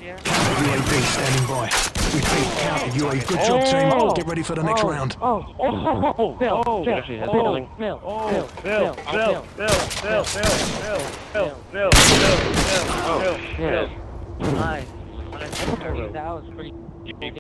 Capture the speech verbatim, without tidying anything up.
U A V standing by. Repeat, counter U A V. Good job, team. Oh. Get ready for the next oh. round. Oh, oh, oh, oh, Bill, Oh, Bill, actually has Bill, building. Bill, Oh, Bill, Bill, Bill, Bill, Bill, Bill, Bill, Bill, Bill, Bill, Bill, Bill, Bill, Bill, Bill. Nice. That was pretty